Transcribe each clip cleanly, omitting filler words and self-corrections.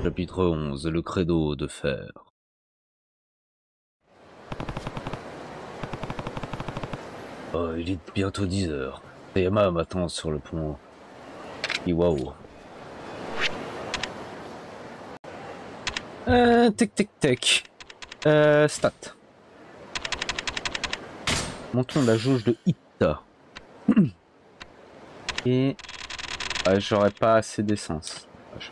Chapitre 11, le credo de fer. Oh, il est bientôt 10 heures. Sayama m'attend sur le pont Iwao. Tic. Stat. Montons la jauge de Ita. Et... ouais, j'aurais pas assez d'essence.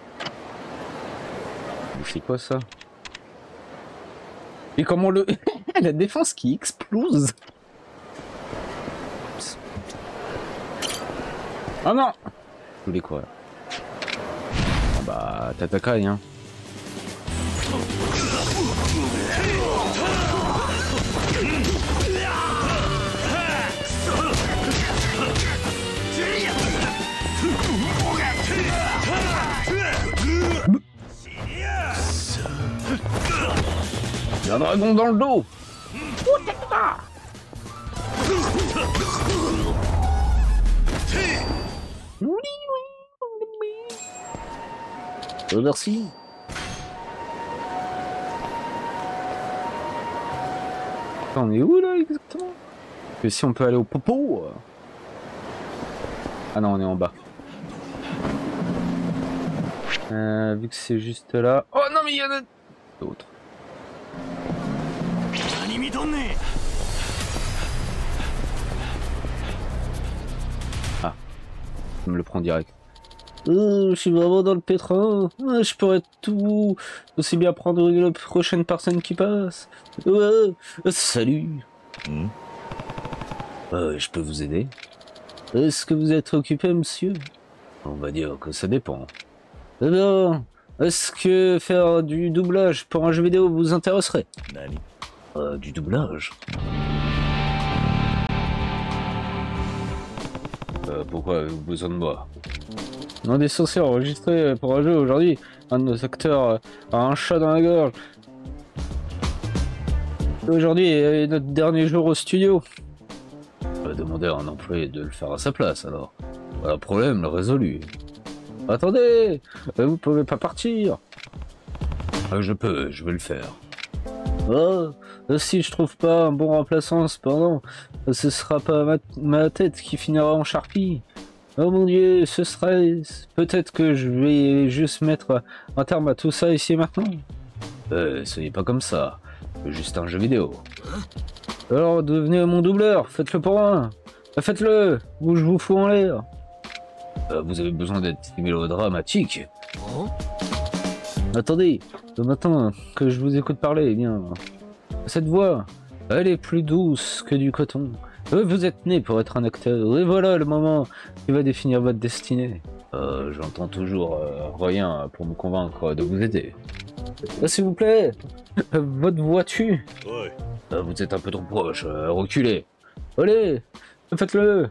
C'est quoi ça? Et comment le... la défense qui explose. Ah non! Je voulais quoi? Ah bah, Tatakai, hein. Il y a un dragon dans le dos. Oh, merci. On est où là exactement? Et si on peut aller au popo? Ah non, on est en bas. Vu que c'est juste là. Oh non, mais il y en a d'autres. Ah, je me le prends direct. Je suis vraiment dans le pétrin. Je pourrais tout aussi bien prendre la prochaine personne qui passe. Salut. Je peux vous aider? Est-ce que vous êtes occupé, monsieur? On va dire que ça dépend. Alors, est-ce que faire du doublage pour un jeu vidéo vous intéresserait? Du doublage? Pourquoi avez-vous besoin de moi? On est censé enregistrer pour un jeu aujourd'hui. Un de nos acteurs a un chat dans la gorge. Aujourd'hui est notre dernier jour au studio. On va demander à un employé de le faire à sa place alors. Voilà, problème résolu. Attendez, vous pouvez pas partir. Je vais le faire. Oh, si je trouve pas un bon remplaçant cependant, ce sera pas ma tête qui finira en charpie. Oh mon dieu, ce stress. Peut-être que je vais juste mettre un terme à tout ça ici et maintenant. Soyez pas comme ça. C'est juste un jeu vidéo. Alors devenez mon doubleur, faites-le pour un. Faites-le, ou je vous fous en l'air. Vous avez besoin d'être mélodramatique. Attendez, maintenant que je vous écoute parler, eh bien, cette voix, elle est plus douce que du coton. Vous êtes né pour être un acteur, et voilà le moment qui va définir votre destinée. J'entends toujours rien pour me convaincre de vous aider. S'il vous plaît, votre voix tue. Vous êtes un peu trop proche, reculez. Allez, faites-le.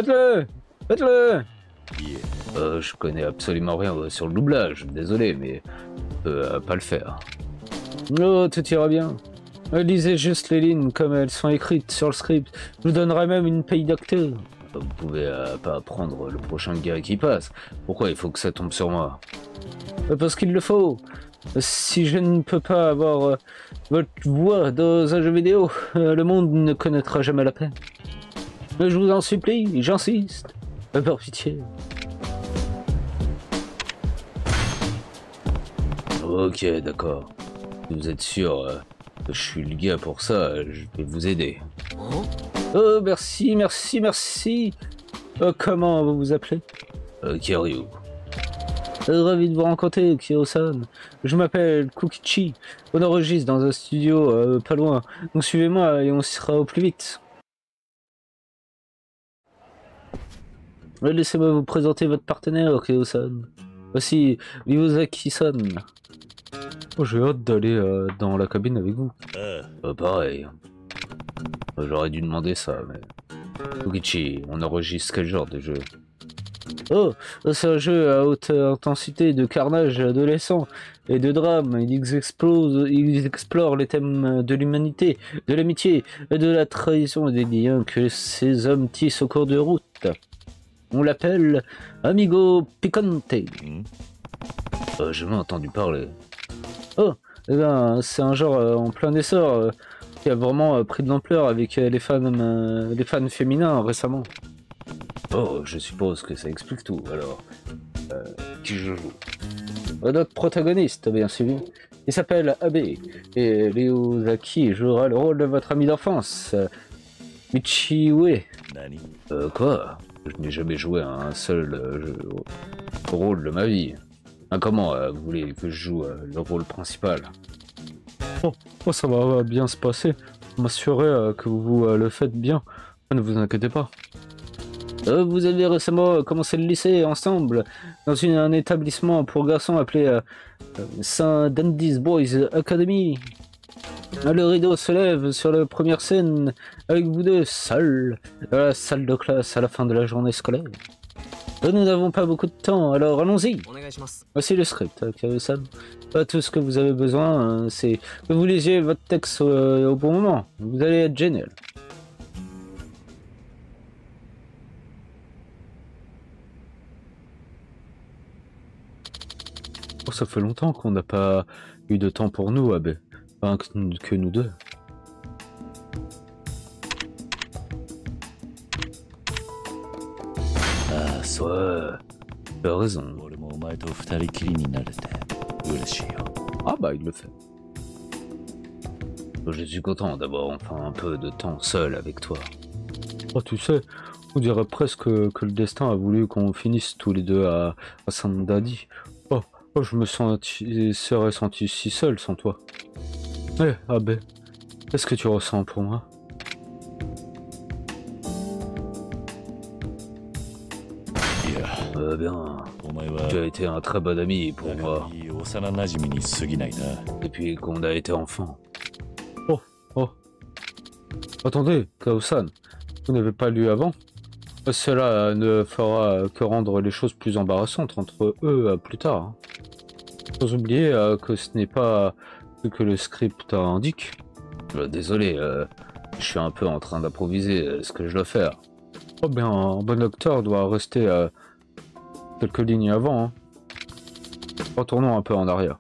Je connais absolument rien sur le doublage, désolé, mais je peux pas le faire. Oh, tout ira bien. Lisez juste les lignes comme elles sont écrites sur le script. Je vous donnerai même une paye d'acteur. Vous pouvez pas prendre le prochain gars qui passe. Pourquoi il faut que ça tombe sur moi? Parce qu'il le faut. Si je ne peux pas avoir votre voix dans un jeu vidéo, le monde ne connaîtra jamais la paix. Je vous en supplie, j'insiste. Par pitié. Ok, d'accord. Si vous êtes sûr que je suis le gars pour ça, je vais vous aider. Oh, merci. Comment vous vous appelez? Kiryu. Ravi de vous rencontrer, Kiro-san. Je m'appelle Kukichi. On enregistre dans un studio pas loin. Donc suivez-moi et on sera au plus vite. Laissez-moi vous présenter votre partenaire, Kiro-san. Voici Ryuzaki-san. Oh, j'ai hâte d'aller dans la cabine avec vous. Pareil. J'aurais dû demander ça, mais... Kukichi, on enregistre quel genre de jeu? Oh, c'est un jeu à haute intensité de carnage adolescent et de drame. Il explore les thèmes de l'humanité, de l'amitié, de la trahison et des liens que ces hommes tissent au cours de route. On l'appelle Amigo Picante. J'ai jamais entendu parler. Oh, eh ben, c'est un genre en plein essor qui a vraiment pris de l'ampleur avec les fans féminins récemment. Oh, je suppose que ça explique tout, alors. Qui je joue? Notre protagoniste, bien sûr. Il s'appelle Abe, et Ryuzaki jouera le rôle de votre ami d'enfance, Michiue. Quoi? Je n'ai jamais joué à un seul rôle de ma vie. Ah, comment vous voulez que je joue le rôle principal? Oh, ça va bien se passer. Je m'assurerai que vous le faites bien. Ne vous inquiétez pas. Vous avez récemment commencé le lycée ensemble dans un établissement pour garçons appelé Saint Dandy's Boys Academy. Le rideau se lève sur la première scène avec vous deux seuls dans la salle de classe à la fin de la journée scolaire. Nous n'avons pas beaucoup de temps, alors allons-y. Voici le script, Kao-san. Tout ce que vous avez besoin, c'est que vous lisiez votre texte au bon moment. Vous allez être génial. Oh, ça fait longtemps qu'on n'a pas eu de temps pour nous, Abe. Enfin, que nous deux. Ah, soit... tu as raison. Ah bah, il le fait. Je suis content d'avoir enfin un peu de temps seul avec toi. Oh, tu sais, on dirait presque que le destin a voulu qu'on finisse tous les deux à Saint-Dadi. Oh, je me serais senti si seul sans toi. Eh, Abe, qu'est-ce que tu ressens pour moi? Bien, tu as été un très bon ami pour moi depuis qu'on a été enfant. Oh, attendez, Kao-san, vous n'avez pas lu avant? Cela ne fera que rendre les choses plus embarrassantes entre eux plus tard. Hein. Sans oublier que ce n'est pas ce que le script indique. Désolé, je suis un peu en train d'improviser ce que je dois faire. Oh bien, un bon acteur doit rester quelques lignes avant. Hein. Retournons un peu en arrière.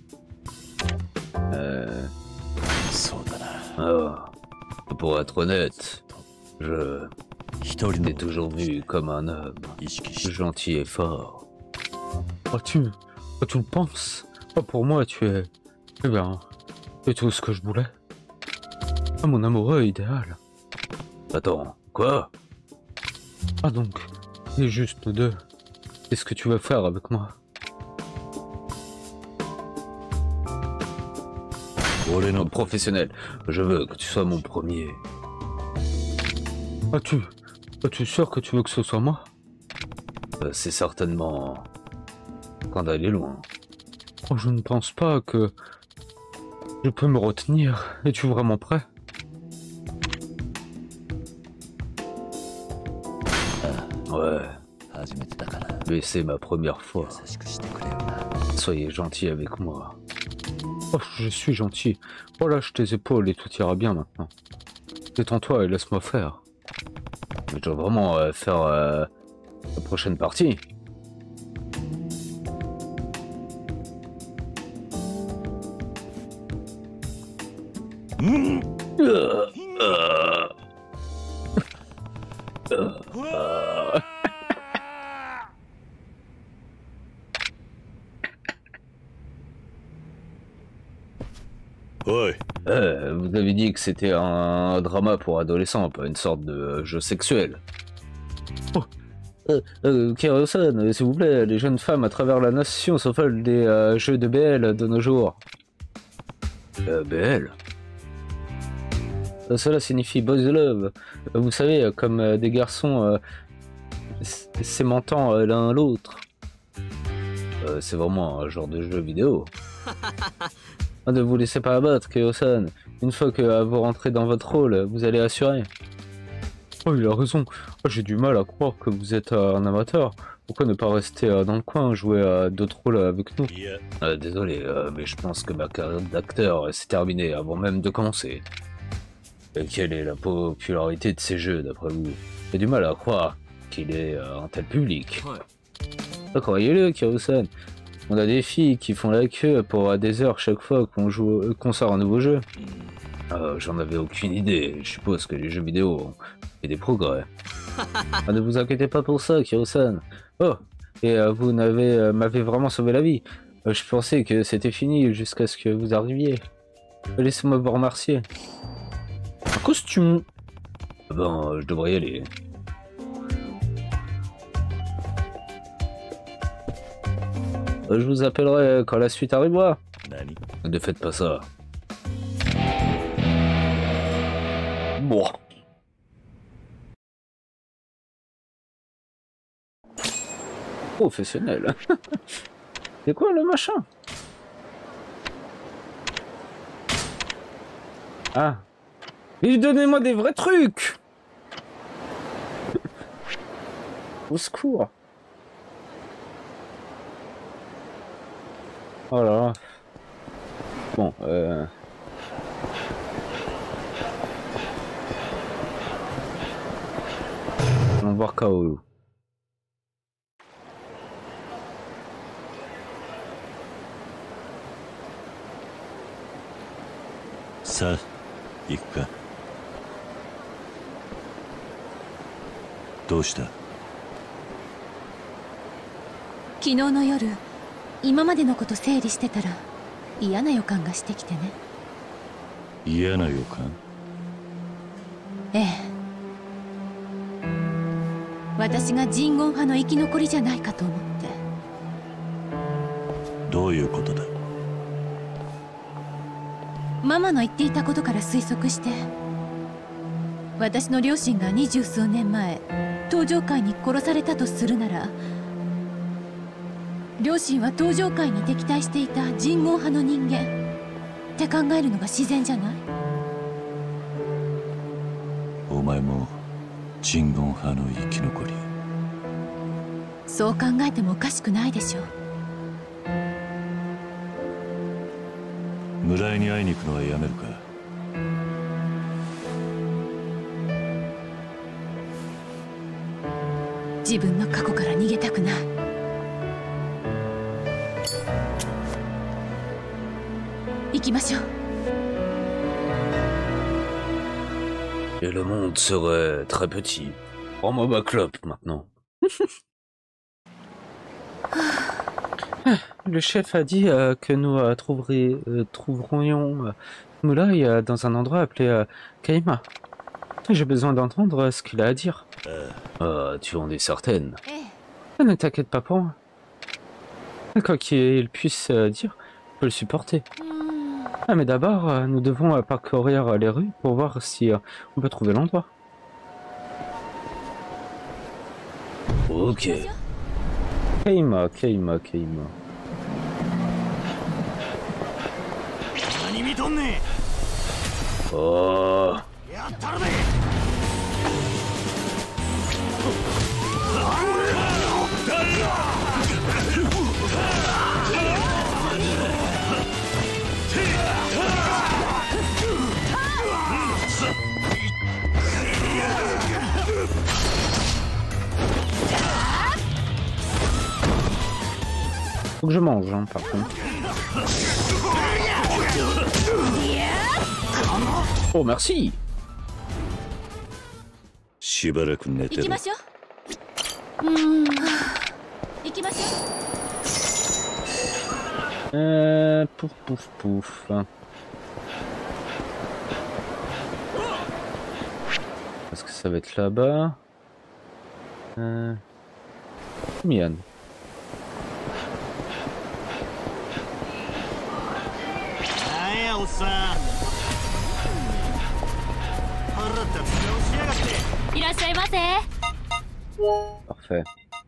Pour être honnête, je t'ai toujours vu comme un homme gentil et fort. Tu le penses? Pour moi, tu es... Eh bien, c'est tout ce que je voulais. Mon amoureux idéal. Attends, quoi? Donc, il est juste nous deux. Qu'est-ce que tu veux faire avec moi? Professionnel, je veux que tu sois mon premier. Es-tu sûr que tu veux que ce soit moi? C'est certainement... quand d'aller loin. Je ne pense pas que... je peux me retenir. Es-tu vraiment prêt? Ouais. Mais c'est ma première fois. Soyez gentil avec moi. Je suis gentil. Lâche tes épaules et tout ira bien maintenant. Détends-toi et laisse-moi faire. Je dois vraiment faire la prochaine partie. Vous avez dit que c'était un drama pour adolescents, pas une sorte de jeu sexuel. Kiro-san, s'il vous plaît, les jeunes femmes à travers la nation s'affolent des jeux de BL de nos jours. BL? Cela signifie Boys Love. Vous savez, comme des garçons s'aimantant l'un l'autre. C'est vraiment un genre de jeu vidéo. Ne vous laissez pas abattre, Kiro-san. Une fois que vous rentrez dans votre rôle, vous allez assurer. Il a raison. J'ai du mal à croire que vous êtes un amateur. Pourquoi ne pas rester dans le coin, jouer à d'autres rôles avec nous? Désolé, mais je pense que ma carrière d'acteur s'est terminée avant même de commencer. Quelle est la popularité de ces jeux, d'après vous? J'ai du mal à croire qu'il ait un tel public. Croyez-le, Kiro-san. On a des filles qui font la queue pour des heures chaque fois qu'on sort un nouveau jeu. J'en avais aucune idée. Je suppose que les jeux vidéo ont fait des progrès. Ne vous inquiétez pas pour ça, Kiro-san. Oh, et vous m'avez vraiment sauvé la vie. Je pensais que c'était fini jusqu'à ce que vous arriviez. Laissez-moi vous remercier. Un costume. Bon, je devrais y aller. Je vous appellerai quand la suite arrivera. Ne faites pas ça. Bon. Professionnel. C'est quoi le machin? Ah. Mais donnez-moi des vrais trucs. Au secours. Oh là là. Bon, on va voir Kaoru. Ça,行くか。どうした？ 昨日の夜、今までのこと整理してたら嫌な予感がしてきてね。 嫌な予感？ ええ。私がジンゴン派の生き残りじゃないかと思って。 どういうことだ？ ママの言っていたことから推測して、私の両親が20数年前東上界に殺されたとするなら、両親は東上界に敵対していたジンゴン派の人間って考えるのが自然じゃない？ お前もジンゴン派の生き残り？ そう考えてもおかしくないでしょう。 村井に会いに行くのはやめるか？ 自分の過去から逃げたくない。行きましょう。 Et le monde serait très petit. Prends-moi ma clope maintenant. Le chef a dit que nous trouverions Moulay dans un endroit appelé Kaima. J'ai besoin d'entendre ce qu'il a à dire. Tu en es certaine? Ne t'inquiète pas pour moi. Quoi qu'il puisse dire, je peux le supporter. Mais d'abord, nous devons parcourir les rues pour voir si on peut trouver l'endroit. Ok. Kaima. Oh. Faut que je mange, hein, par contre. Oh, merci. しばらく寝てる。 行きましょう。行きましょう。 Pouf. Est-ce que ça va être là-bas? Mian. Parfait.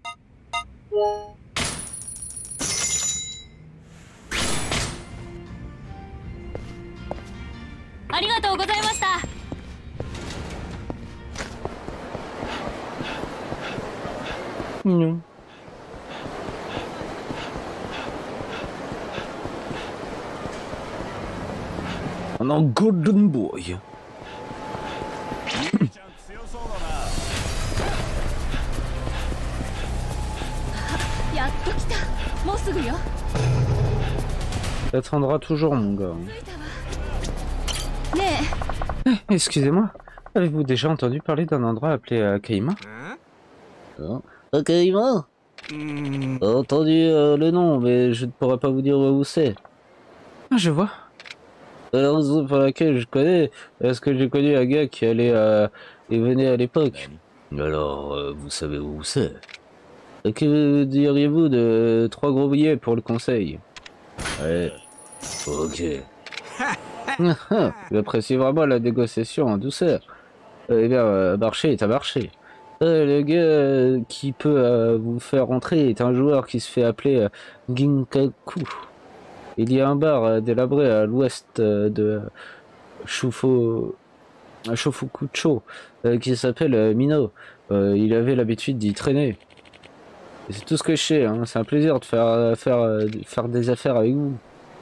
Mignon. Un golden boy. やっと来た。もうすぐよ。 T'attendras toujours, mon gars. ね Excusez-moi, avez-vous déjà entendu parler d'un endroit appelé Kaima? Kaima? Entendu le nom, mais je ne pourrais pas vous dire où c'est. Ah, je vois. La raison pour laquelle je connais, parce que j'ai connu un gars qui allait et venait à l'époque. Alors, vous savez où c'est? Que diriez-vous de 3 gros billets pour le conseil? Ouais. Ok. J'apprécie vraiment la négociation en douceur. Eh bien, marché est un marché. Le gars qui peut vous faire rentrer est un joueur qui se fait appeler Ginkaku. Il y a un bar délabré à l'ouest de Shofukucho qui s'appelle Mino. Il avait l'habitude d'y traîner. C'est tout ce que je sais, hein. C'est un plaisir de faire des affaires avec vous.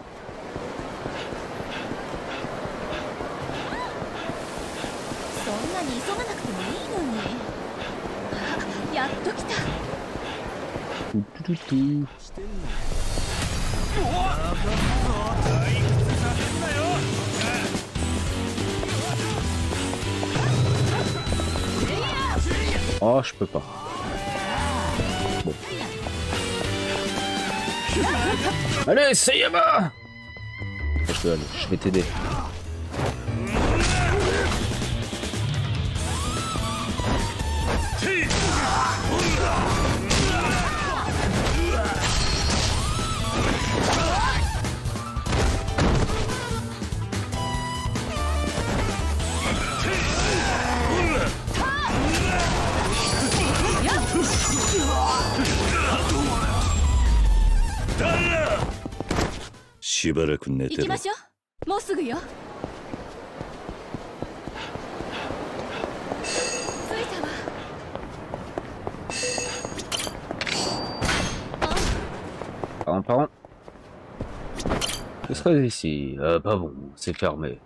そんなに急がなくてもいいのに。あ、やっと来た。 Oh, je peux pas. Bon. Allez, Sayama! Je vais t'aider. 行きましょう。もうすぐよ。着いたわ。 Pardon. Ce serait ici. Pas bon, c'est fermé.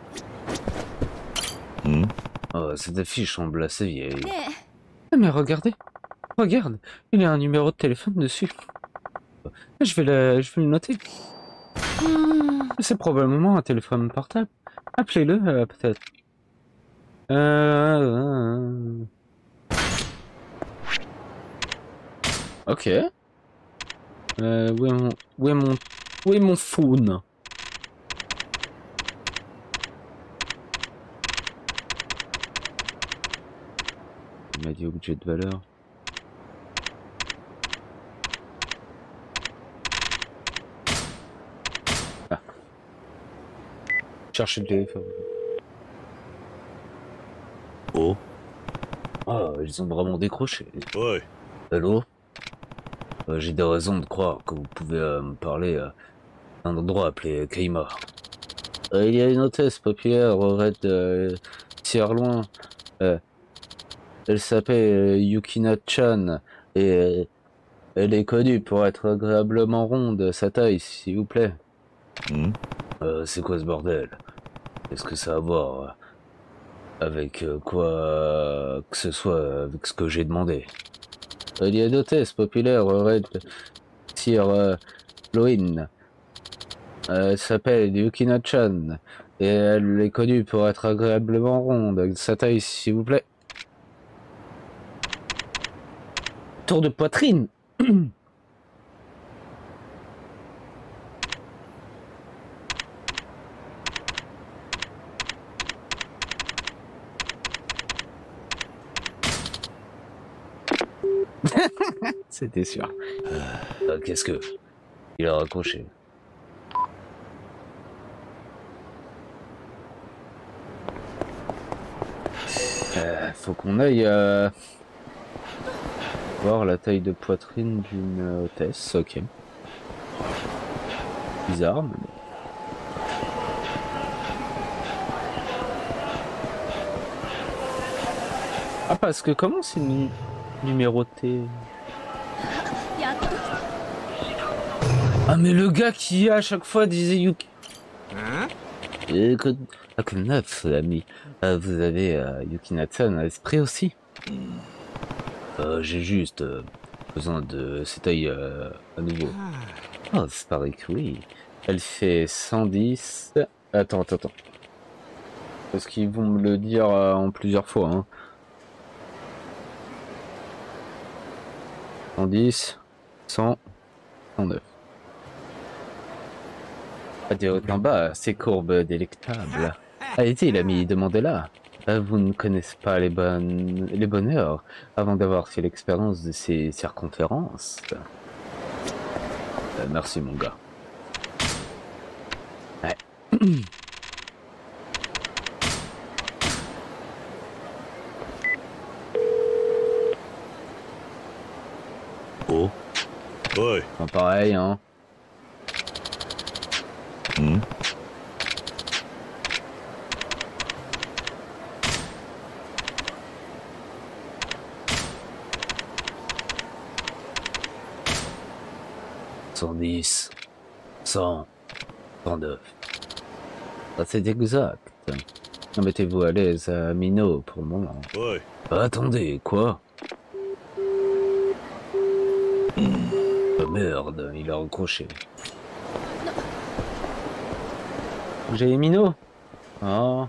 Oh, cette affiche semble assez vieille. ね Ah, mais regardez. Regarde, il y a un numéro de téléphone dessus. Je vais le noter. C'est probablement un téléphone portable. Appelez-le, peut-être. Ok. Où est mon phone? Il m'a dit objet de valeur. Ah. Chercher le téléphone. Oh. Ah, ils ont vraiment décroché. Ouais. Allô? J'ai des raisons de croire que vous pouvez me parler d'un endroit appelé Kaima. Il y a une hôtesse populaire au raid Tiers-Loin. Elle s'appelle Yukina-chan et elle est connue pour être agréablement ronde, sa taille, s'il vous plaît. C'est quoi ce bordel? Est-ce que ça a à voir avec quoi que ce soit avec ce que j'ai demandé? Il y a une hôtesse populaire au raid Tiers-Loin. Elle s'appelle Yukina-chan et elle est connue pour être agréablement ronde, sa taille, s'il vous plaît. Tour de poitrine. C'était sûr. Qu'est-ce que... Il a raccroché. Faut qu'on aille voir la taille de poitrine d'une hôtesse, ok. Bizarre, mais bon. Ah, parce que comment c'est numéroté? Ah, mais le gars qui à chaque fois disait Yuki. Que neuf, ami. Vous avez Yukina-chan à l'esprit aussi? J'ai juste besoin de cette œil à nouveau. Oh, c'est pareil que oui. Elle fait 110. Attends. Parce qu'ils vont me le dire en plusieurs fois. Hein. 110, 100, 109. À des hautes en bas, ces courbes délectables. Allez-y, l'ami, demandez-la. Vous ne connaissez pas les bonheurs avant d'avoir fait l'expérience de ces circonférences. Merci, mon gars. Ouais. Oh. Ouais. Bon, pareil, hein. Hmm. « 110, 100, 109. Ah, c'est exact. Mettez-vous à l'aise à Mino pour le moment. Ouais. Attendez, quoi? Oh merde, il a recroché. J'ai Mino. Oh.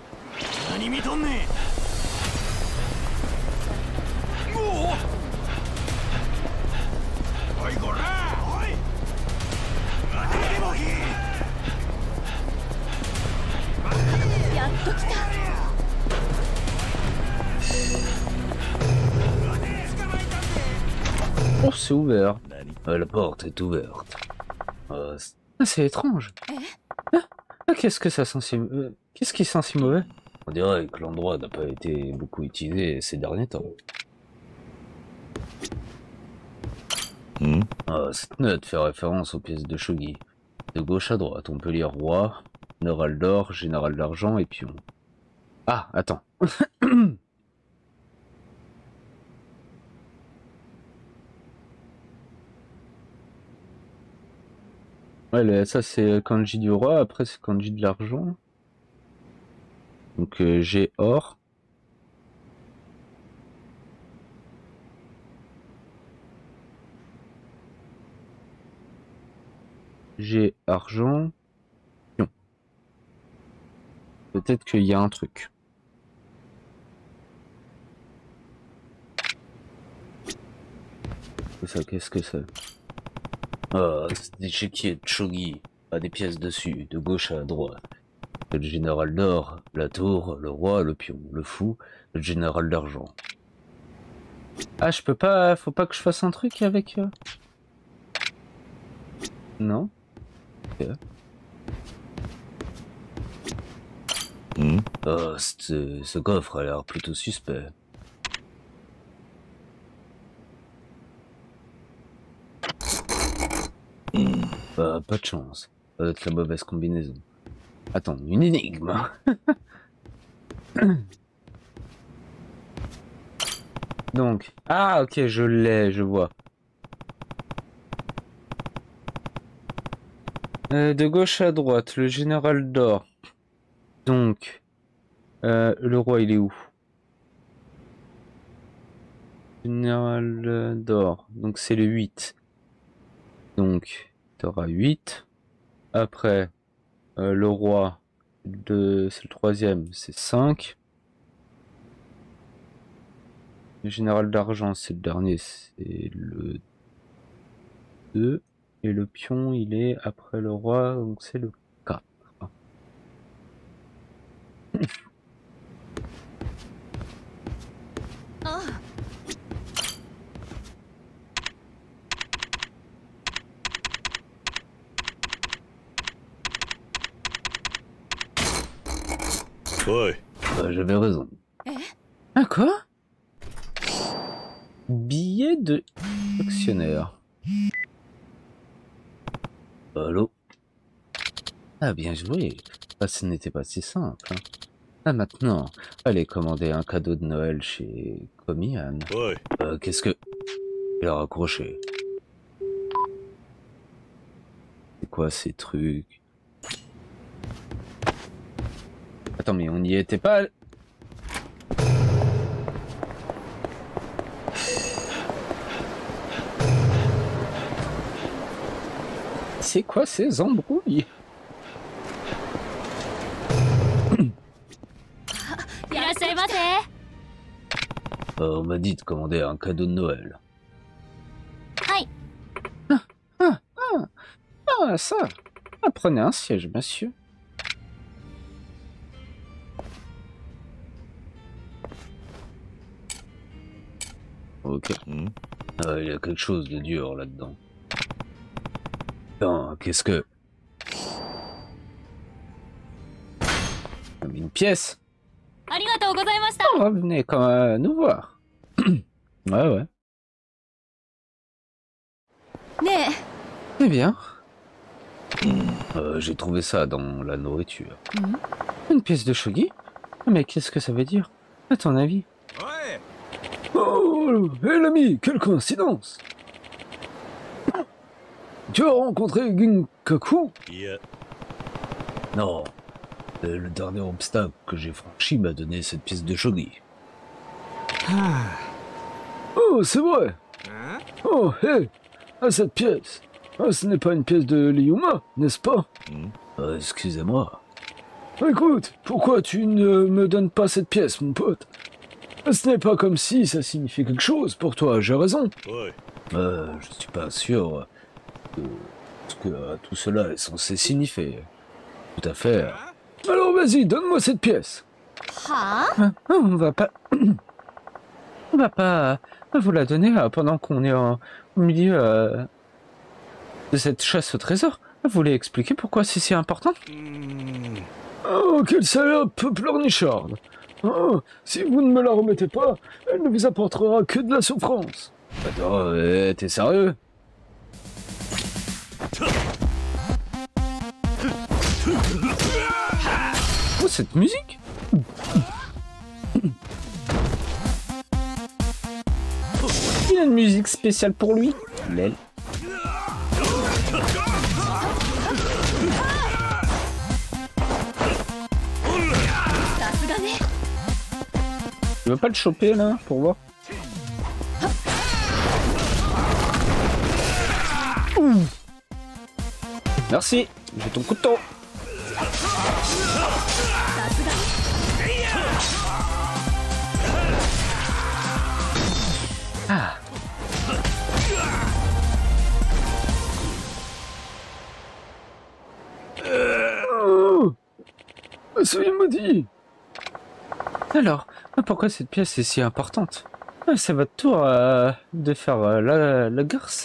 Oh, c'est ouvert. La porte est ouverte. C'est étrange. Qu'est-ce que ça sent si... Qu'est-ce qui sent si mauvais? On dirait que l'endroit n'a pas été beaucoup utilisé ces derniers temps. Cette note fait référence aux pièces de shogi. De gauche à droite, on peut lire roi, général d'or, général d'argent et pion. Ah, attends. Ouais, ça c'est kanji du roi, après c'est kanji de l'argent. Donc j'ai or. J'ai argent. Pion. Peut-être qu'il y a un truc. Ça, qu'est-ce que c'est? Ah, c'est des chéquiers de shogi, à des pièces dessus, de gauche à droite. Le général d'or, la tour, le roi, le pion, le fou, le général d'argent. Ah, je peux pas, faut pas que je fasse un truc avec... Non? Ok. Oh, ce coffre a l'air plutôt suspect. Pas de chance. Ça doit être la mauvaise combinaison. Attends, une énigme. Donc, ah ok, je l'ai, je vois. De gauche à droite, le général d'or. Donc, le roi, il est où? Général d'or. Donc, c'est le 8. Donc, tu auras 8. Après, le roi, c'est le troisième, c'est 5. Le général d'argent, c'est le dernier, c'est le 2. Et le pion, il est après le roi, donc c'est le 4. Ouais. J'avais raison. Ah quoi? Billet de actionnaire. Allô? Ah bien joué. Ah, ce n'était pas si simple. Hein. Ah maintenant, allez commander un cadeau de Noël chez Komian. Ouais. Qu'est-ce que... Il a raccroché. C'est quoi ces trucs? Attends, mais on n'y était pas... C'est quoi ces embrouilles? On m'a dit de commander un cadeau de Noël. Ah, ça. Ah, prenez un siège, monsieur. Ok. Ah, il y a quelque chose de dur là-dedans. Putain, qu'est-ce que... Comme une pièce. Oh, venez quand même nous voir. Ouais. Eh bien. J'ai trouvé ça dans la nourriture. Une pièce de shogi? Mais qu'est-ce que ça veut dire, à ton avis? Ouais. Oh, hé l'ami, quelle coïncidence! Tu as rencontré Ginkaku? Non. Le dernier obstacle que j'ai franchi m'a donné cette pièce de shogi. Oh, c'est vrai! Oh, hé! Cette pièce! Ce n'est pas une pièce de Lyuma, n'est-ce pas? Excusez-moi. Écoute, pourquoi tu ne me donnes pas cette pièce, mon pote? Ce n'est pas comme si ça signifiait quelque chose pour toi, j'ai raison. Ouais. Je suis pas sûr de ce que tout cela est censé signifier. Tout à fait. Alors vas-y, donne-moi cette pièce. On va pas... On va pas vous la donner pendant qu'on est au milieu de cette chasse au trésor. Vous voulez expliquer pourquoi c'est si important? Oh, quelle salope pleurnicharde! Oh, si vous ne me la remettez pas, elle ne vous apportera que de la souffrance. Attends, t'es sérieux? Oh, cette musique? Il y a une musique spéciale pour lui. Lel. Tu veux pas le choper là pour voir? Merci, j'ai ton couteau. Ah. Soyez maudit. Alors, pourquoi cette pièce est si importante? C'est votre tour de faire la garce.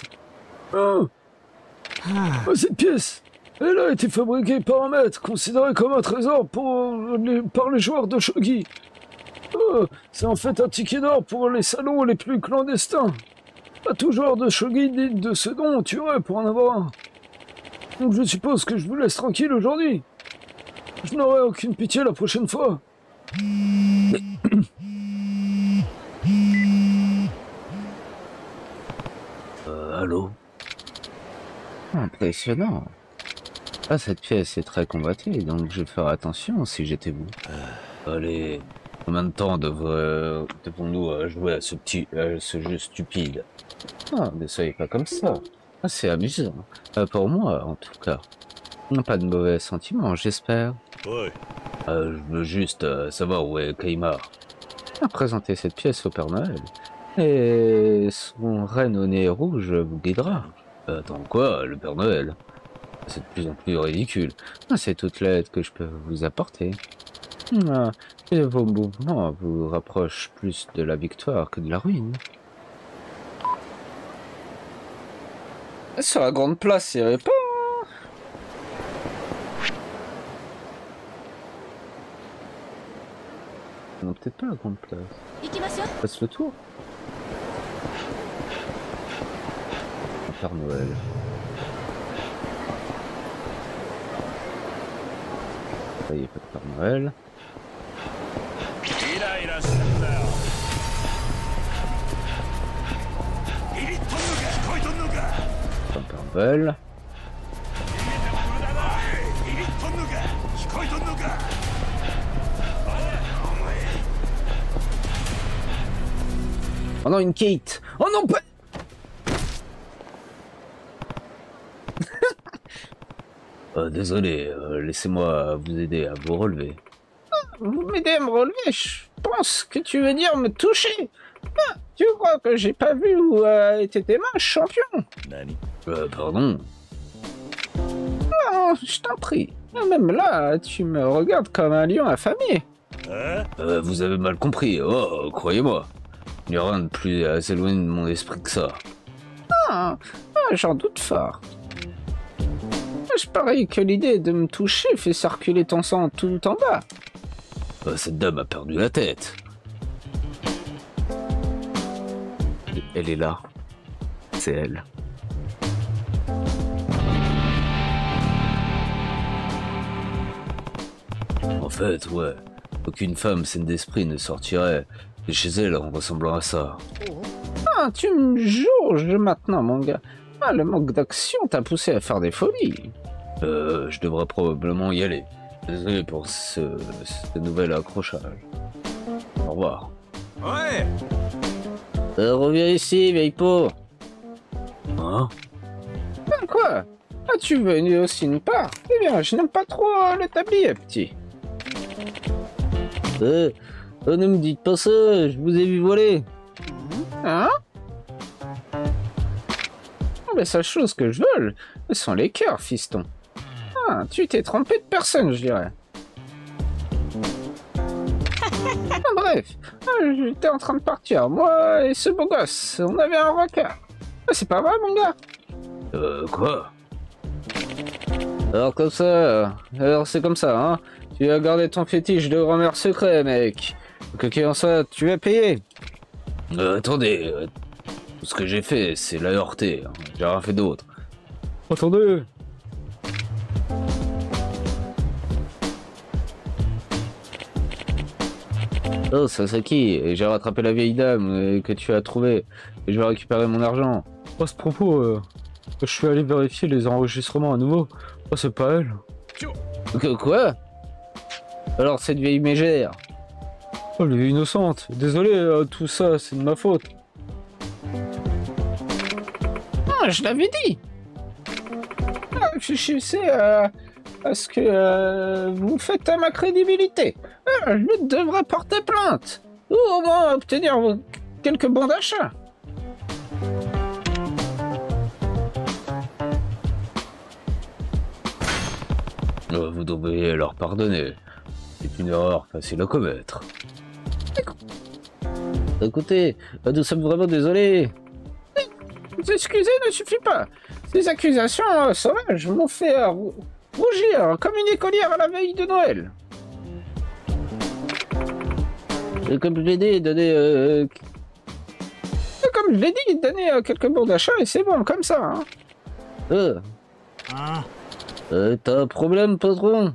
Cette pièce, elle a été fabriquée par un maître, considéré comme un trésor par les joueurs de shogi. C'est en fait un ticket d'or pour les salons les plus clandestins. Pas tout joueur de shogi digne de ce don tuerait pour en avoir un. Donc je suppose que je vous laisse tranquille aujourd'hui. Je n'aurai aucune pitié la prochaine fois. Allô? Impressionnant. Cette pièce est très convoitée, donc je ferai attention si j'étais vous. Allez, combien de temps devons-nous jouer à ce jeu stupide? Ne soyez pas comme ça. C'est amusant. Pour moi, en tout cas. Pas de mauvais sentiments, j'espère. Ouais. Je veux juste savoir où est Kaimar. Présenter cette pièce au Père Noël. Et son reine au nez rouge vous guidera. Attends quoi, le Père Noël? C'est de plus en plus ridicule. C'est toute l'aide que je peux vous apporter. Et vos mouvements vous rapprochent plus de la victoire que de la ruine. Sur la grande place, il n'y avait pas... Non, peut-être pas la grande place. Passe le tour. Père Noël. Ça y est, pas de Père Noël. Pas de Père Noël. Oh non, une Kate! Oh non, pas... Désolé, laissez-moi vous aider à vous relever. Vous m'aidez à me relever? Je pense que tu veux dire me toucher. Tu crois que j'ai pas vu où étaient tes mains, champion? Nani? Pardon? Non, je t'en prie. Même là, tu me regardes comme un lion affamé. Vous avez mal compris. Oh, croyez-moi. Il n'y a rien de plus éloigné de mon esprit que ça. J'en doute fort. Je parie que l'idée de me toucher fait circuler ton sang tout en bas. Cette dame a perdu la tête. Elle est là. C'est elle. En fait, ouais. Aucune femme saine d'esprit ne sortirait de chez elle en ressemblant à ça. Tu me jauges maintenant, mon gars. Le manque d'action t'a poussé à faire des folies. Je devrais probablement y aller. Désolé pour ce nouvel accrochage. Au revoir. Ouais. Reviens ici, vieille peau. Hein? Quoi? As-tu venu aussi une part? Eh bien, je n'aime pas trop le tablier, petit. Ne me dites pas ça, je vous ai vu voler. Hein? La seule chose que je veux, ce sont les cœurs, fiston. Tu t'es trompé de personne, je dirais. Bref, j'étais en train de partir, moi et ce beau gosse, on avait un rencard. C'est pas vrai, mon gars? Quoi? Alors comme ça, alors c'est comme ça, hein. Tu as gardé ton fétiche de grand-mère secret, mec. Quoi qu'il en soit, tu vas payer. Attendez, tout ce que j'ai fait, c'est la heurter, hein. J'ai rien fait d'autre. Attendez. Oh, Sasaki, j'ai rattrapé la vieille dame que tu as trouvée et je vais récupérer mon argent. À ce propos, je suis allé vérifier les enregistrements à nouveau. Oh, c'est pas elle. Quoi? Alors cette vieille mégère? Oh, elle est innocente. Désolé, tout ça, c'est de ma faute. Je l'avais dit. Je sais à ce que vous faites à ma crédibilité. Je devrais porter plainte. Ou au moins obtenir quelques bons d'achat. Vous devriez leur pardonner. C'est une erreur facile à commettre. Écoutez, nous sommes vraiment désolés. Vous excuser ne suffit pas. Ces accusations sauvages m'ont fait rougir comme une écolière à la veille de Noël. Et comme je l'ai dit, donnez quelques bons d'achat et c'est bon, comme ça. Hein. T'as un problème, patron?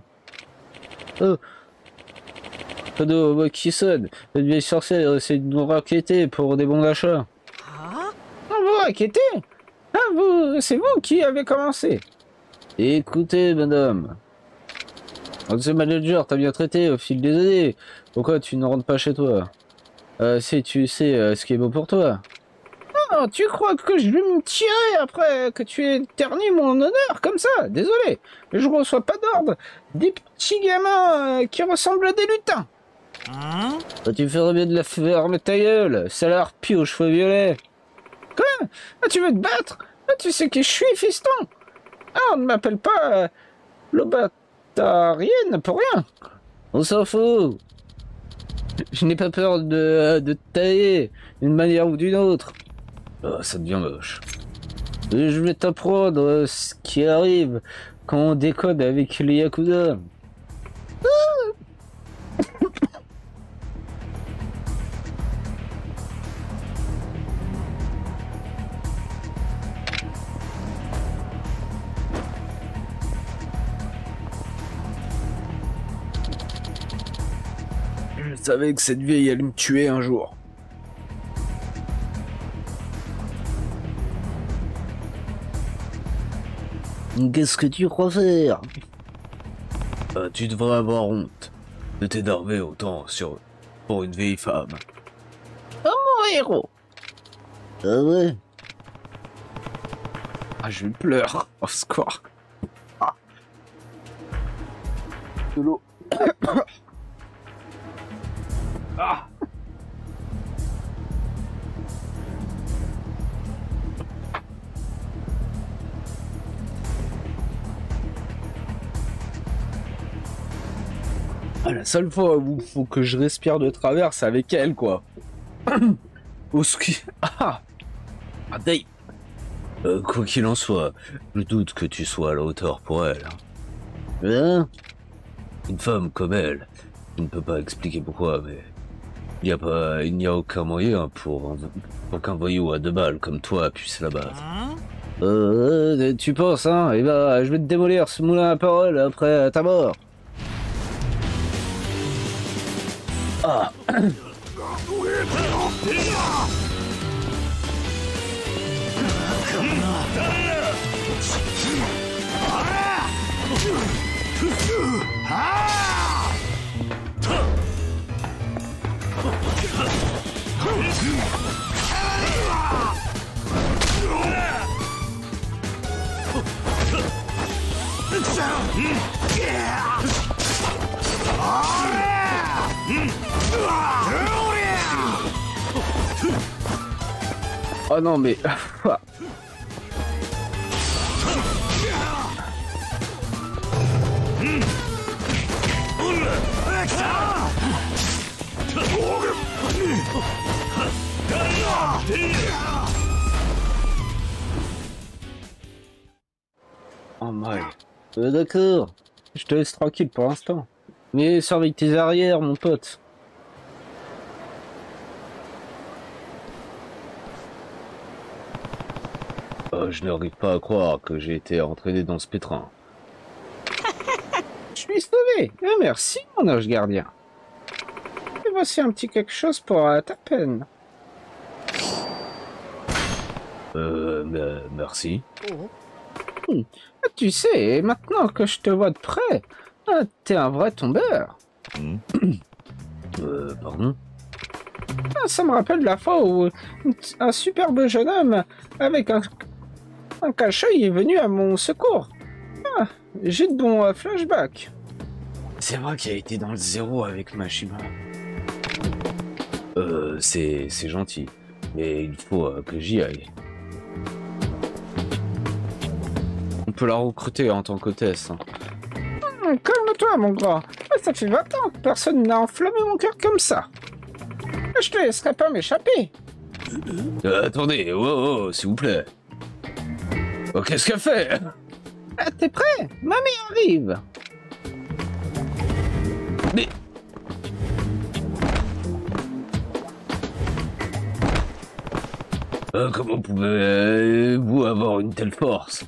Qui sonne? Cette vieille sorcière essaie de nous raqueter pour des bons d'achat. Vous raqueter? C'est vous qui avez commencé. Écoutez, madame. Ce manager t'a bien traité au fil des années. Pourquoi tu ne rentres pas chez toi? Si tu sais ce qui est beau pour toi. Non, tu crois que je vais me tirer après que tu aies terni mon honneur comme ça? Désolé, je reçois pas d'ordre des petits gamins qui ressemblent à des lutins. Tu ferais bien de la fermer ta gueule, sale harpie aux cheveux violets. Quoi? Tu veux te battre? Tu sais qui je suis, fiston? On ne m'appelle pas l'obatarienne pour rien. On s'en fout. Je n'ai pas peur de te tailler d'une manière ou d'une autre. Ça devient moche. Je vais t'apprendre ce qui arrive quand on décode avec les Yakuza. Je savais que cette vieille allait me tuer un jour. Qu'est-ce que tu crois faire? Tu devrais avoir honte de t'énerver autant pour une vieille femme. Oh mon héros! Ah ouais? Je pleure, au secours. De l'eau. Ah. Ah, la seule fois où il faut que je respire de travers, c'est avec elle, quoi. Au ski. Ah, ah Dave. Quoi qu'il en soit, je doute que tu sois à la hauteur pour elle. Hein? Une femme comme elle, je ne peux pas expliquer pourquoi, mais il n'y a aucun moyen pour qu'un voyou à 2 balles comme toi puisse la battre. Tu penses, hein? Eh ben, je vais te démolir ce moulin à parole après ta mort. Ah. Oh non mais... Oh my... d'accord, je te laisse tranquille pour l'instant. Mais surveille tes arrières, mon pote. Je n'arrive pas à croire que j'ai été entraîné dans ce pétrin. Je suis sauvé. Merci, mon ange gardien. Et voici un petit quelque chose pour ta peine. Merci. Tu sais, maintenant que je te vois de près, t'es un vrai tombeur. Pardon? Ça me rappelle la fois où un superbe jeune homme avec un cache-œil est venu à mon secours. J'ai de bons flashbacks. C'est moi qui ai été dans le zéro avec Mashima. C'est gentil, mais il faut que j'y aille. On peut la recruter en tant qu'hôtesse. Calme-toi, mon grand. Ça fait 20 ans que personne n'a enflammé mon cœur comme ça. Je te laisserai pas m'échapper. Attendez, oh, s'il vous plaît. Oh, qu'est-ce qu'elle fait? T'es prêt? Mamie arrive. Mais... comment pouvez-vous avoir une telle force?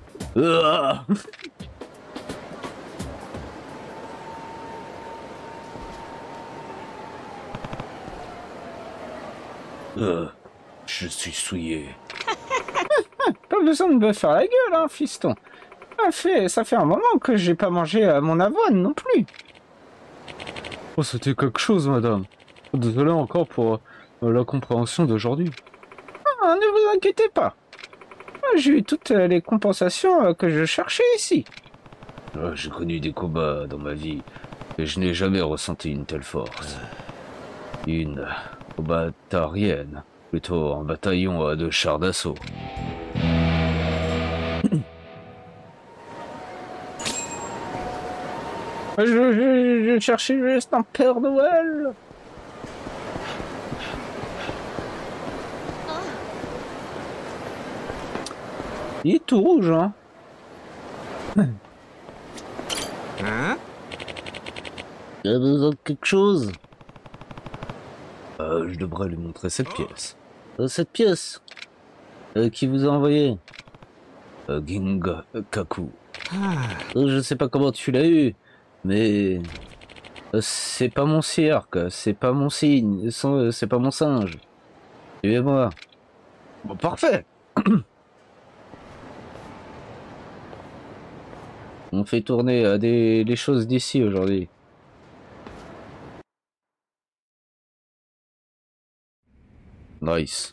Je suis souillé. Pas besoin de me faire la gueule, hein, fiston. Ça fait un moment que j'ai pas mangé mon avoine non plus. Oh, c'était quelque chose, madame. Désolé encore pour la compréhension d'aujourd'hui. Ne vous inquiétez pas. J'ai eu toutes les compensations que je cherchais ici. J'ai connu des combats dans ma vie, et je n'ai jamais ressenti une telle force. Une combattarienne, plutôt un bataillon de chars d'assaut. Je cherchais juste un Père Noël. Il est tout rouge, hein. Il a besoin de quelque chose. Je devrais lui montrer cette pièce. Cette pièce qui vous a envoyé Ginkaku. Je sais pas comment tu l'as eu, mais c'est pas mon cirque, c'est pas mon signe, c'est pas mon singe. Suivez-moi. Bon, parfait. On fait tourner les choses d'ici aujourd'hui. Nice.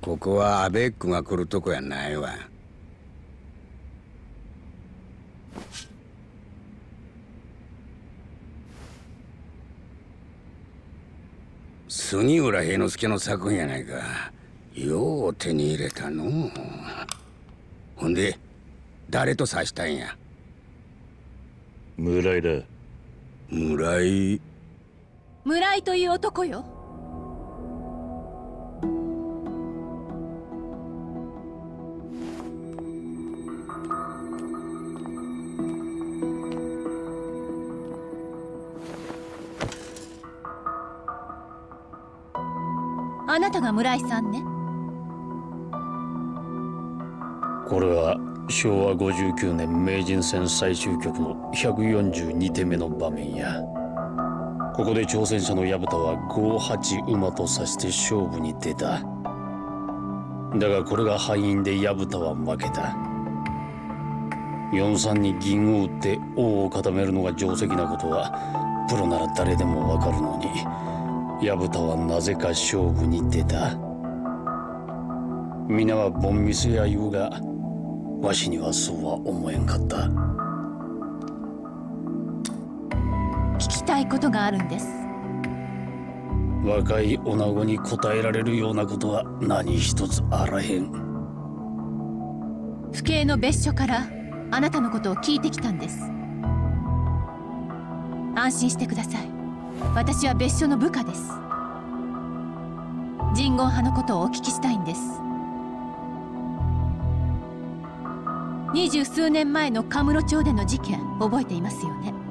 ここはアベックが来るとこやないわ。杉浦平之助の作品やないか。よう手に入れたの。ほんで誰と指したんや。 村井だ。 村井。 村井という男よ。あなたが村井さんね。 これは昭和59年名人戦最終局の142手目の場面や。ここで挑戦者の薮田は5-8馬と指して勝負に出た。だがこれが敗因で薮田は負けた。4-3に銀を打って王を固めるのが定石なことはプロなら誰でもわかるのに、薮田はなぜか勝負に出た。皆はボンミスや言うが、わしにはそうは思えんかった。 聞きたいことがあるんです。 若い女子に答えられるようなことは何一つあらへん。 府警の別所からあなたのことを聞いてきたんです。安心してください。私は別所の部下です。人言派のことをお聞きしたいんです。20数年前のカムロ町での事件覚えていますよね。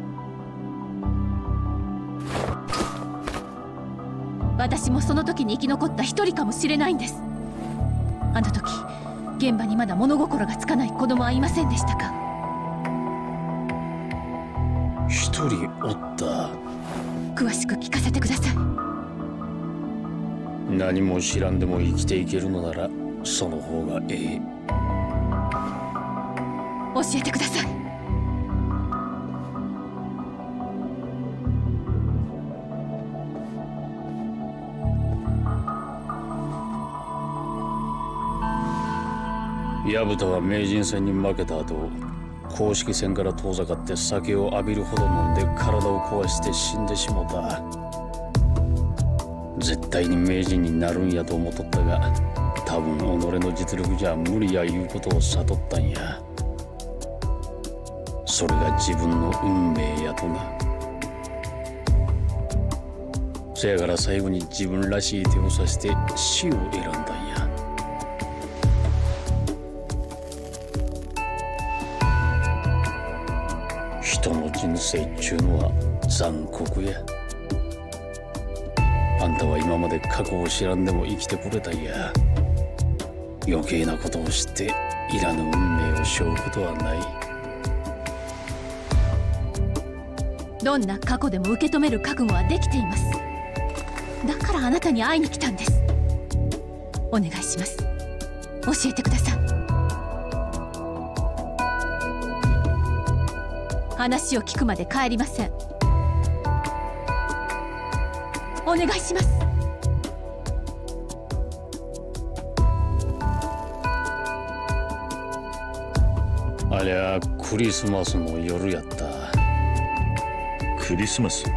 私もその時に生き残った一人かもしれないんです。あの時現場にまだ物心がつかない子供はいませんでしたか？ 一人おった。 詳しく聞かせてください。 何も知らんでも生きていけるのならその方がええ。 教えてください。 薮田は名人戦に負けた後、公式戦から遠ざかって酒を浴びるほど飲んで体を壊して死んでしもた。絶対に名人になるんやと思っとったが、多分己の実力じゃ無理やいうことを悟ったんや。それが自分の運命やとな。せやから最後に自分らしい手を指して死を選んだんや。人の人生っちゅうのは残酷や。あんたは今まで過去を知らんでも生きてこれたんや。余計なことを知っていらぬ運命を背負うことはない。 どんな過去でも受け止める覚悟はできています。だからあなたに会いに来たんです。お願いします。教えてください。話を聞くまで帰りません。お願いします。 ありゃクリスマスの夜やった。 クリスマス。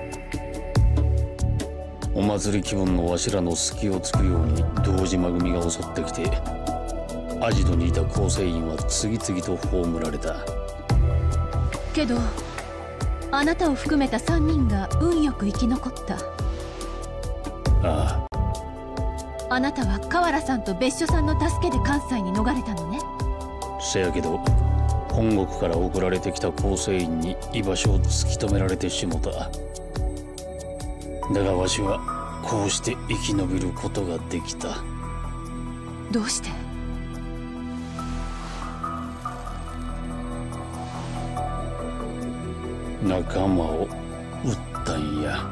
お祭り気分のわしらの隙をつくように堂島組が襲ってきて、アジトにいた構成員は次々と葬られた。 けどあなたを含めた3人が運よく生き残った。 ああ。あなたは河原さんと別所さんの助けで関西に逃れたのね。 せやけど本国から送られてきた構成員に居場所を突き止められてしもた。だがわしはこうして生き延びることができた。 どうして？ 仲間を撃ったんや。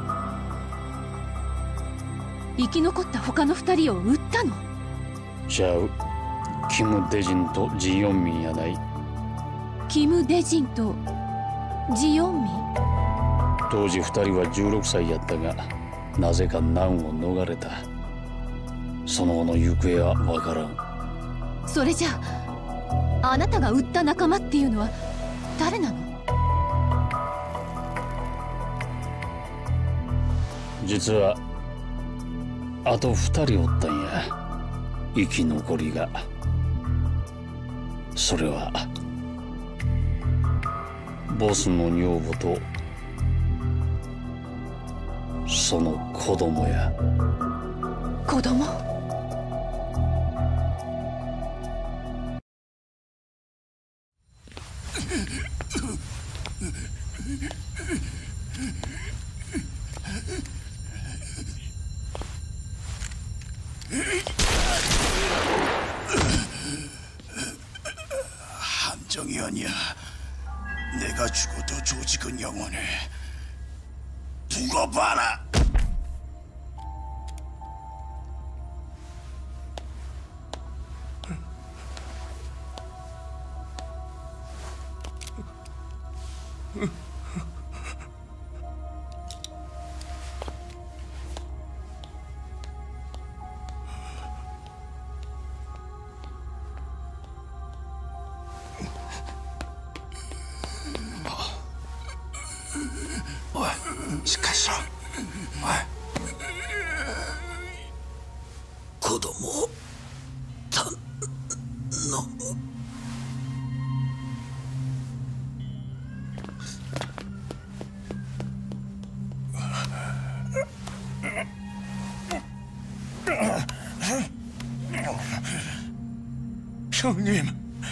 生き残った他の2人を撃ったの？ ちゃう。キム・デジンとジ・ヨンミンやない。 キム・デジンとジ・ヨンミン。 当時2人は16歳やったが、なぜか難を逃れた。 その後の行方はわからん。 それじゃあ、あなたが売った仲間っていうのは誰なの？ 実はあと2人おったんや、生き残りが。それはボスの女房とその子供や。 子供？ 한정이 아니야. 내가 죽어도 조직은 영원해. 두고 봐라. 시카시라. 고도모 단노. 형님.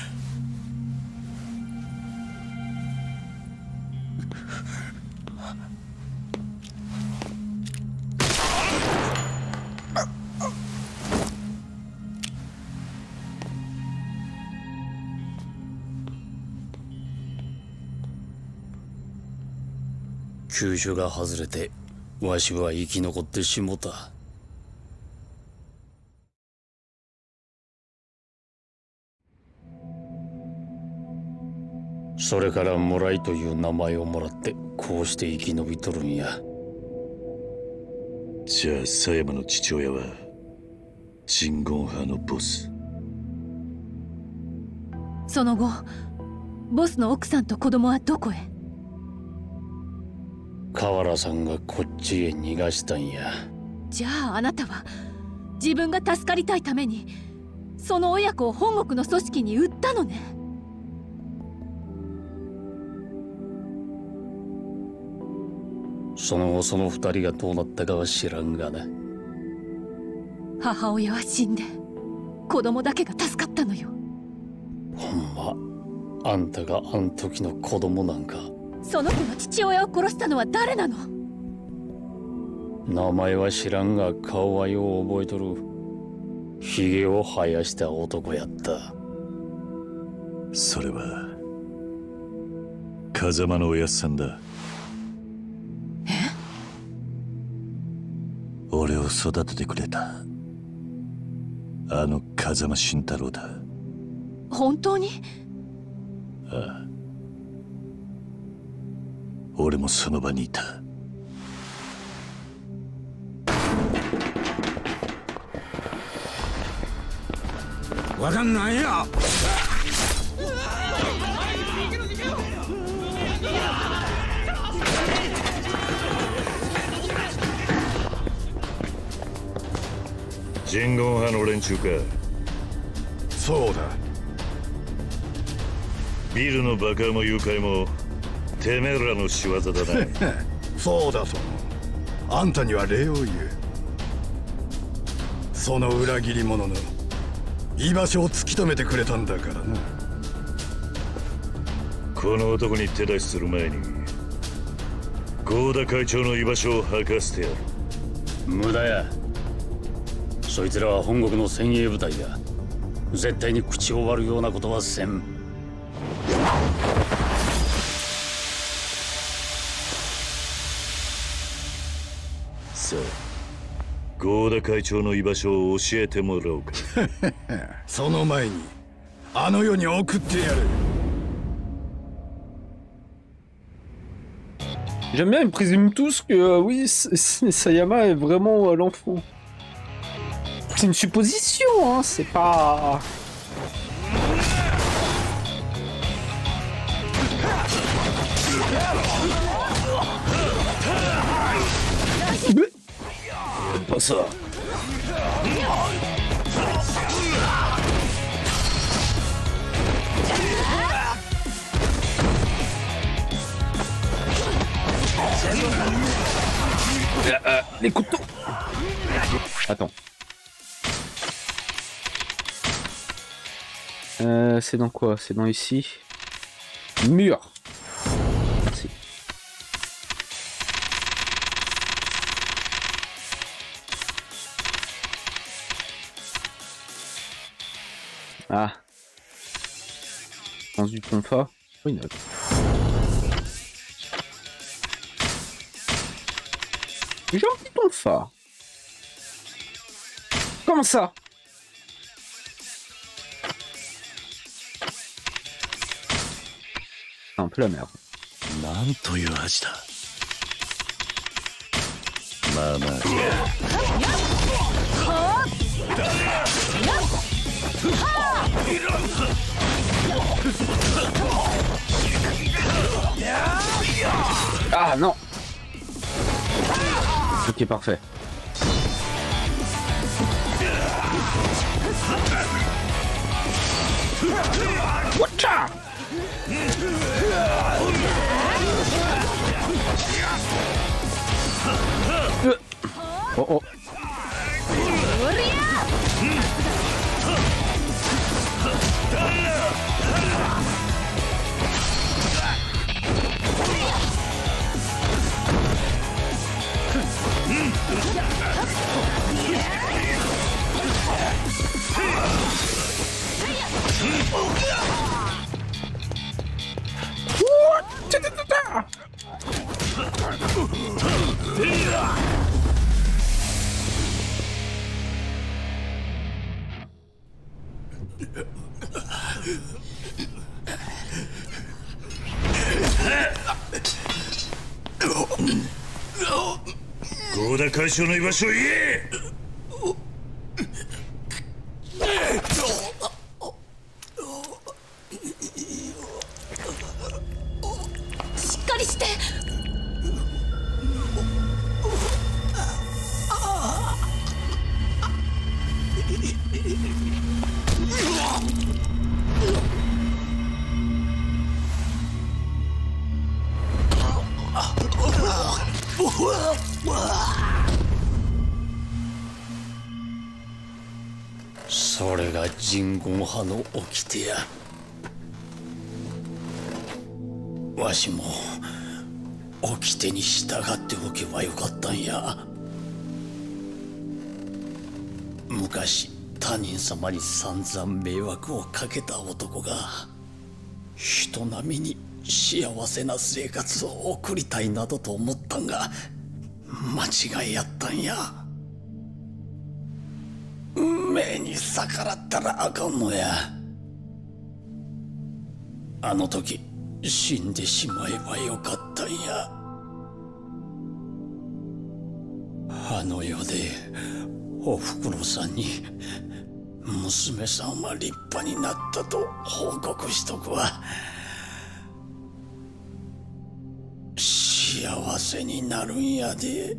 急所が外れてわしは生き残ってしもた。それから村井という名前をもらってこうして生き延びとるんや。 じゃあ狭山の父親は真言派のボス。 その後ボスの奥さんと子供はどこへ？ 河原さんがこっちへ逃がしたんや。 じゃああなたは自分が助かりたいためにその親子を本国の組織に売ったのね。 その後その2人がどうなったかは知らんがな。 母親は死んで子供だけが助かったのよ。 ほんまあんたがあん時の子供なんか。 その子の父親を殺したのは誰なの？ 名前は知らんが顔はよう覚えとる。ひげを生やした男やった。 それは風間のおやっさんだ。俺を育ててくれたあの風間慎太郎だ。 本当に？ ああ、俺もその場にいた。 わかんないよ。 真言派の連中か。 そうだ。 ビルの爆破も誘拐もてめえらの仕業だな。 そうだとも。あんたには礼を言う。その裏切り者の居場所を突き止めてくれたんだからな。 この男に手出しする前に合田会長の居場所を吐かせてやる。 無駄や。そいつらは本国の精鋭部隊だ。絶対に口を割るようなことはせん。 さあ、合田会長の居場所を教えてもらおうか。 その前にあの世に送ってやる。 J'aime bien, ils présument tous que oui, Sayama est vraiment l'enfant. C'est une supposition, hein, c'est pas... Pas ça. Les couteaux. Attends. C'est dans quoi? C'est dans ici. Mur. Merci. Ah. Dans du tonfa. Oui, note. J'ai un petit tonfa. Comment ça? C'est un peu la merde. なんという味だ。まあまあ。 Ah non. Ok, parfait. Watcha! Oh oh. 合田会長の居場所を言え。 しっかりして。 それが人言派の掟や。わしも掟に従っておけばよかったんや。昔他人様に散々迷惑をかけた男が人並みに幸せな生活を送りたいなどと思ったんが間違いやったんや。運命に逆らったらあかんのや。あの時死んでしまえばよかったんや。あの世でおふくろさんに娘さんは立派になったと報告しとくわ。幸せになるんやで。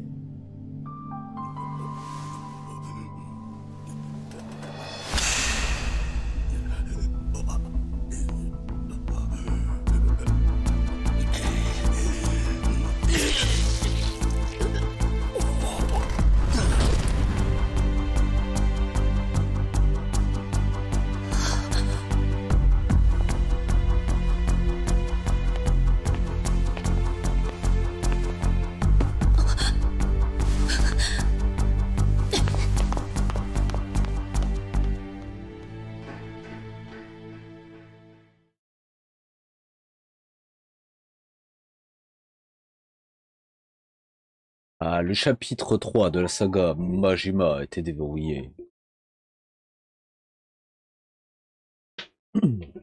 Ah, le chapitre 3 de la saga Majima a été déverrouillé.